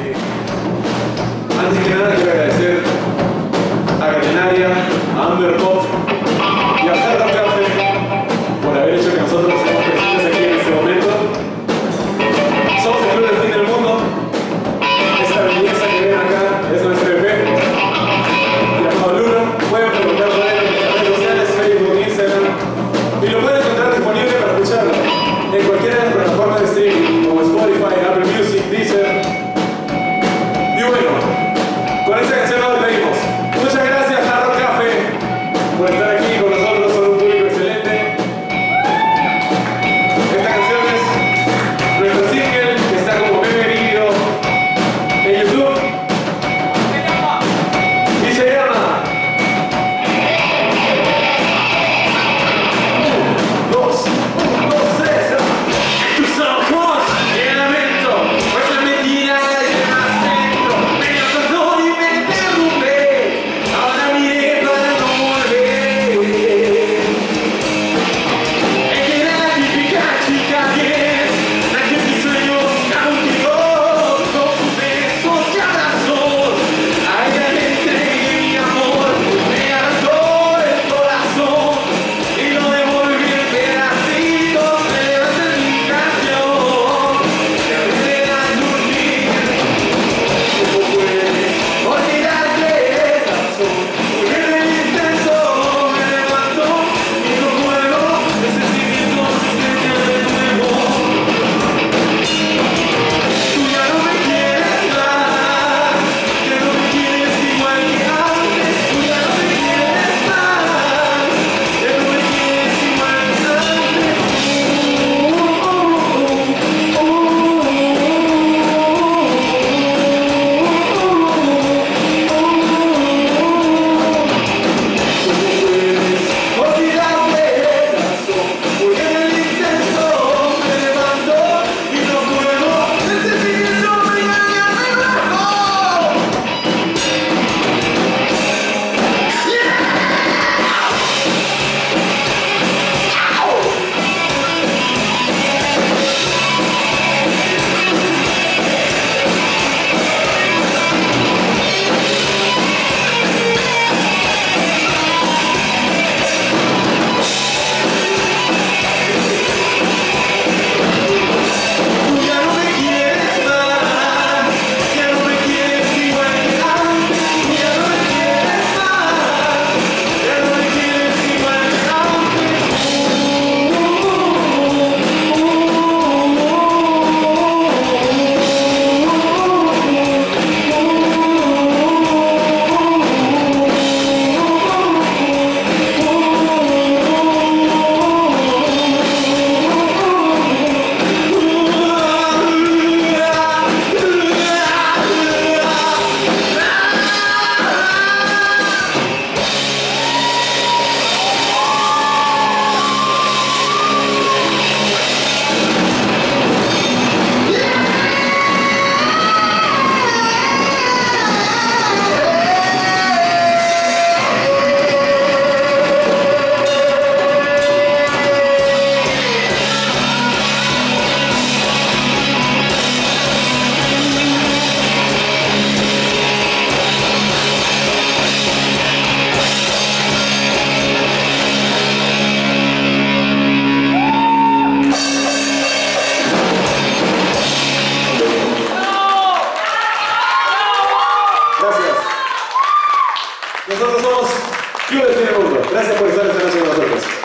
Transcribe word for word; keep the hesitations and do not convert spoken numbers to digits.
Antes que nada quiero agradecer a Catenaria, a Amber Pop y a Hard Rock Café por haber hecho que nosotros estemos presentes aquí en este momento. Somos el club del fin del mundo. Esta belleza que ven acá es nuestro E P llamado Luna. Pueden preguntar por él en nuestras redes sociales, Facebook, Instagram, y lo pueden encontrar disponible para escucharlo en cualquiera de las plataformas de streaming como Spotify, Apple Music, Deezer. Y bueno, con esta canción nos despedimos. Muchas gracias a Hard Rock Café por estar aquí con nosotros, son un público excelente. Esta canción es nuestro single que está como meme vídeo en YouTube y se llama uno, dos, uno, dos, tres. Tus ojos en lamento, vuestra mentira y el acento. Me dio perdón y me interrumpí. Ahora miré para no volver. Ella era la típica chica que es, la que mis sueños cautivó. Con sus besos y abrazos, a ella le entregué mi amor. Me arrancó el corazón y lo devolví en pedacitos. Me levanté en mi canción y a veces la dormir. ¿Cómo puedes olvidarte de razón? Porque en el intenso me levantó y no puedo de sentimientos se estrellan de nuevo. Tú ya no me quieres más, ya no me quieres igual que antes. Tú ya no me quieres más, ya no me quieres igual que antes. ¿Cómo puedes olvidarte de razón? Porque en el intenso me levantó y no puedo de sentimiento me engaña de nuevo. Tú ya no me quieres más, ya no me quieres igual que antes. Tú ya no me quieres más, ya no me quieres igual que Gracias. Nosotros somos Club del Fin del Mundo. Gracias por estar esta noche con nosotros.